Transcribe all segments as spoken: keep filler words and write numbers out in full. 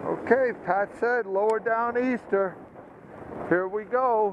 Okay, Pat said Lower Downeaster. Here we go.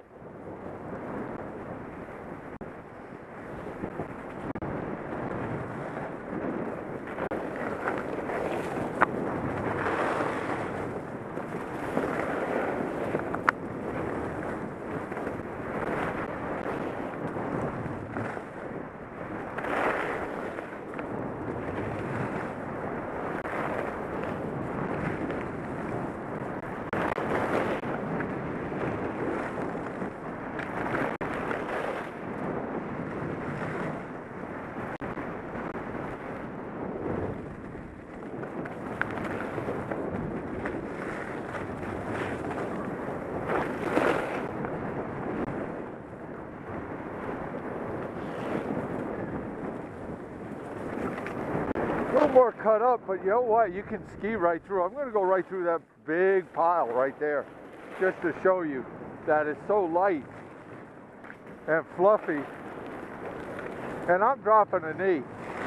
A little more cut up, but you know what? You can ski right through. I'm going to go right through that big pile right there, just to show you that it's so light and fluffy. And I'm dropping a knee.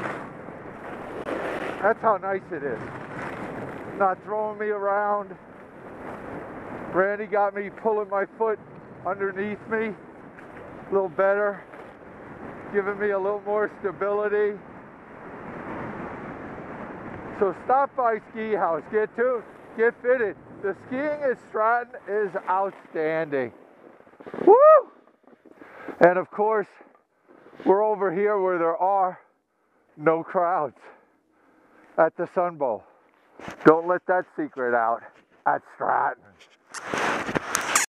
That's how nice it is. Not throwing me around. Randy got me pulling my foot underneath me a little better, giving me a little more stability. So stop by Ski House, get to, get fitted. The skiing at Stratton is outstanding. Woo! And of course, we're over here where there are no crowds at the Sun Bowl. Don't let that secret out at Stratton.